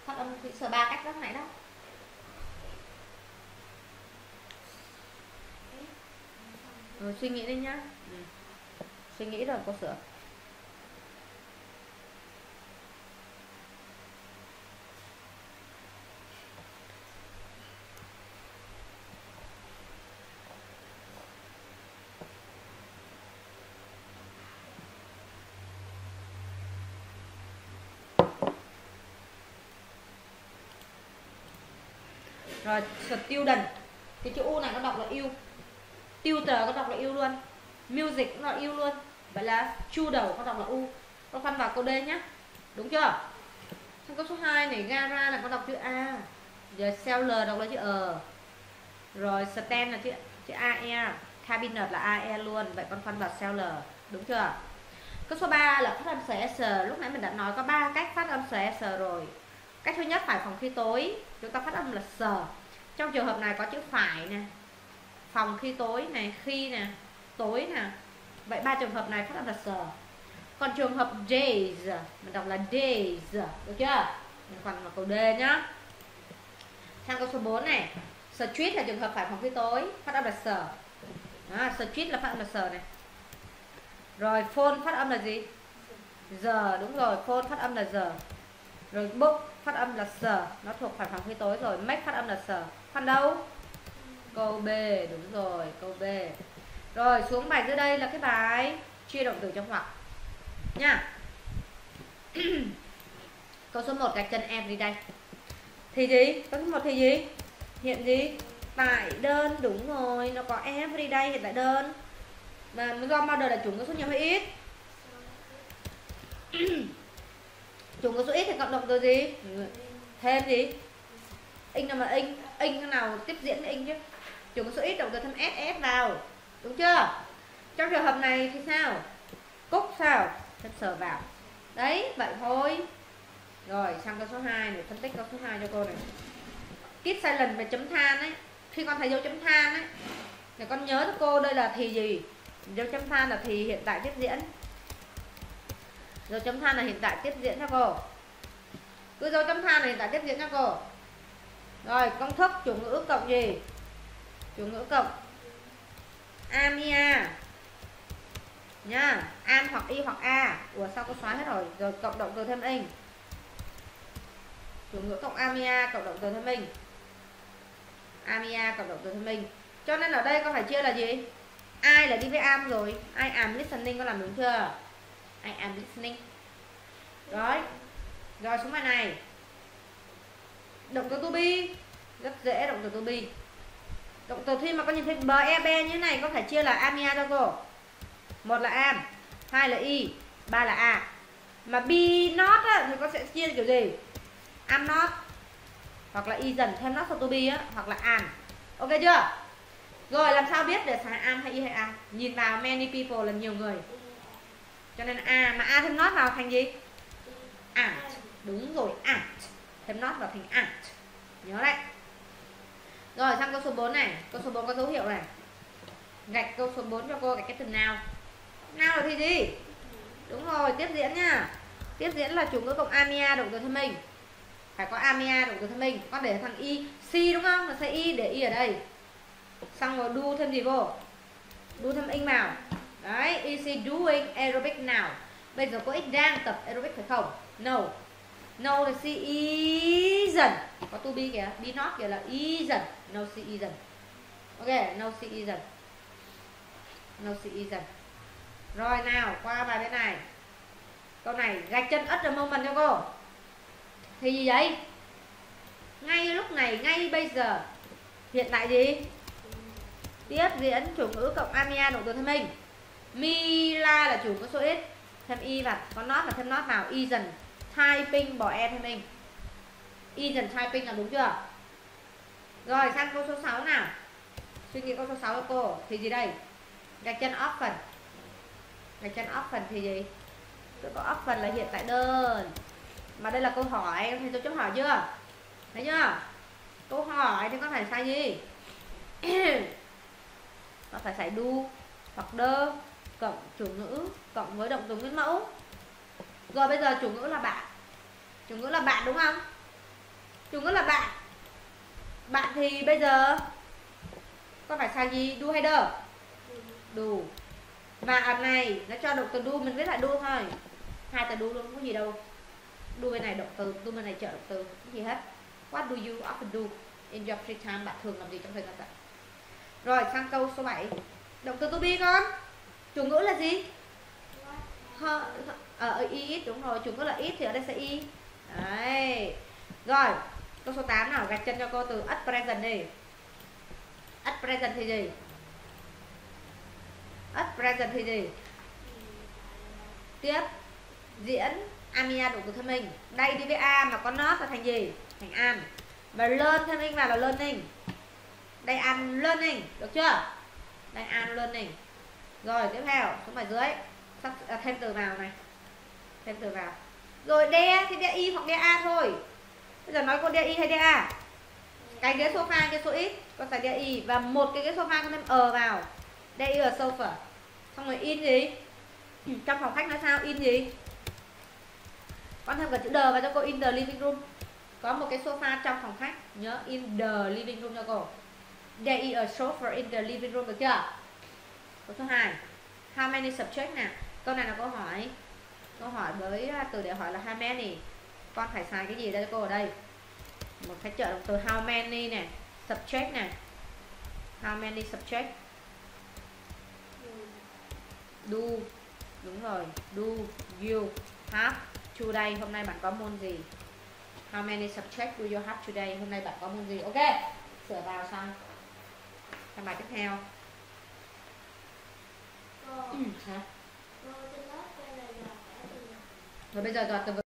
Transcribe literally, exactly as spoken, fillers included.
Phát âm thì sửa ba cách lúc nãy đó. Rồi suy nghĩ đi nhá. Ừ. Suy nghĩ rồi cô sửa. Rồi student, cái chữ U này nó đọc là yêu. Tutor có đọc là yêu luôn. Music cũng là yêu luôn. Vậy là chu đầu có đọc là U. Con phân vào câu D nhé. Đúng chưa? Trong câu số hai này gara là có đọc chữ A. Giờ seller đọc là chữ ờ. Rồi stand là chữ chữ a e, cabinet là a e luôn. Vậy con phân vào seller. Đúng chưa? Câu số ba là phát âm s. Lúc nãy mình đã nói có ba cách phát âm s rồi. Cách thứ nhất phải phòng khi tối, chúng ta phát âm là sờ. Trong trường hợp này có chữ phải nè, phòng khi tối này, khi nè, tối nè. Vậy ba trường hợp này phát âm là sờ. Còn trường hợp days mình đọc là days, được chưa? Mình còn vào câu D nhá. Sang câu số bốn này, street là trường hợp phải phòng khi tối, phát âm là sờ. Đó, street là phát âm là sờ này. Rồi phone phát âm là gì? Giờ, đúng rồi, phone phát âm là giờ. Rồi book phát âm là sờ, nó thuộc phải phòng khi tối rồi. Make phát âm là sờ. Phần đâu? Câu B, đúng rồi, câu B. Rồi xuống bài dưới đây là cái bài chia động từ trong ngoặc nha. Câu số một gạch chân everyday. Thì gì? Câu số một thì gì? Hiện gì? Tại đơn, đúng rồi, nó có everyday hiện tại đơn. Mà do model là chúng có số nhiều hay ít? Chúng có số ít thì cộng động từ gì? Thêm gì? In nào mà in, in nào tiếp diễn với in chứ. Chúng có số ít động từ thêm ss vào. Đúng chưa? Trong trường hợp này thì sao? Cúc sao? Thêm sờ vào. Đấy, vậy thôi. Rồi, sang câu số hai này, phân tích câu số hai cho cô này. Keep silent về chấm than ấy. Khi con thấy dấu chấm than ấy, thì con nhớ cho cô đây là thì gì? Dấu chấm than là thì hiện tại tiếp diễn. Dấu chấm than là hiện tại tiếp diễn cho cô. Cứ dấu chấm than là hiện tại tiếp diễn cho cô. Rồi, công thức chủ ngữ cộng gì? Chủ ngữ cộng amia nha, am hoặc y hoặc a. Ủa sao cô xóa hết rồi? Rồi cộng động từ thêm in. Chủ ngữ cộng amia cộng động từ thêm in. Amia cộng động từ thêm in. Cho nên ở đây con phải chia là gì? Ai là đi với am rồi. I am listening, con làm đúng chưa? I am listening. Rồi. Rồi xuống bài này. Động từ to be rất dễ, động từ to be. Động từ khi mà con nhìn thấy ber như thế này con phải chia là amia cho cô. Một là am, hai là y, ba là a. Mà be not á, thì con sẽ chia kiểu gì? Am not, hoặc là y dần thêm not sau to be á, hoặc là am. Ok chưa? Rồi làm sao biết để xài am hay y hay a? Nhìn vào many people là nhiều người. Cho nên a, mà a thêm not vào thành gì? Ant. Đúng rồi, ant. Thêm not vào thành ant. Nhớ đấy. Rồi sang câu số bốn này. Câu số bốn có dấu hiệu này. Gạch câu số bốn cho cô gạch cái từ nào. Nào là thì gì? Đúng rồi, tiếp diễn nha. Tiếp diễn là chủ ngữ cộng amia động từ thêm mình. Phải có amia động từ thêm mình. Con để thằng y, si đúng không? Là sẽ y, để y ở đây. Xong rồi do thêm gì vô? Do thêm in vào. Đấy, is he doing aerobic now? Bây giờ cô X đang tập aerobic phải không? No. No là she isn't. Có to be kìa, be not kìa là isn't. No she isn't. Ok, no she isn't. No she isn't. Rồi nào, qua bài bên này. Câu này gạch chân at the moment cho cô. Thì gì vậy? Ngay lúc này, ngay bây giờ. Hiện tại gì? Tiếp diễn chủ ngữ cộng amia động từ thêm mình. Mila là chủ có số ít, thêm y vào, có not là thêm not vào. Isn't typing bỏ e thêm mình. Isn't typing là đúng chưa? Rồi sang câu số sáu nào. Suy nghĩ câu số sáu cho cô. Thì gì đây? Gạch chân often. Gạch chân often thì gì? Tôi có often là hiện tại đơn. Mà đây là câu hỏi, em thấy dấu chấm hỏi chưa? Thấy chưa? Câu hỏi thì con phải sai gì? Con phải sai do hoặc đơ cộng chủ ngữ cộng với động từ nguyên mẫu. Rồi bây giờ chủ ngữ là bạn. Chủ ngữ là bạn đúng không? Chủ ngữ là bạn. Bạn thì bây giờ con phải xài gì? Do hay đơ? Do. Mà ở này nó cho động từ do, mình viết lại do thôi. Hai từ do luôn, không có gì đâu. Do bên này động từ, do bên này trợ động từ, không gì hết. What do you often do in your free time? Bạn thường làm gì trong thời gian rảnh? Rồi sang câu số bảy. Động từ to be con. Chủ ngữ là gì? Ở uh, ít, đúng rồi, chủ ngữ là ít thì ở đây sẽ y. Đấy. Rồi, câu số tám nào, gạch chân cho cô từ at present đi. At present thì gì? At present thì gì? Tiếp diễn Amia động từ thân mình. Đây đi với a mà có not là thành gì? Thành an. Và learn thêm in vào là learning. Đây an learning, được chưa? Đây an learning. Rồi tiếp theo, số bài dưới. Sắp à, thêm từ vào này. Thêm từ vào. Rồi đe thì đe y hoặc đe a thôi. Bây giờ nói con đe y hay đe a? Cái ghế sofa cái số ít con xài đe y, và một cái ghế sofa con thêm ờ vào. Đe y ở sofa. Xong rồi in gì? Trong phòng khách nói sao? In gì? Con thêm cả chữ đờ vào cho cô, in the living room. Có một cái sofa trong phòng khách, nhớ in the living room cho cô. There is a sofa in the living room, được chưa? Câu số hai. How many subject nè. Câu này là câu hỏi. Câu hỏi với từ để hỏi là how many. Con phải xài cái gì đây cho cô ở đây? Một cái trợ động từ how many nè, subject nè. How many subject? Do. Đúng rồi, do you have today. Hôm nay bạn có môn gì? How many subject do you have today? Hôm nay bạn có môn gì? Ok, sửa vào xong. Sang bài tiếp theo. Cô, Ừ, hả? cô trên lớp đây là giờ cả từ Rồi bây giờ dọn từ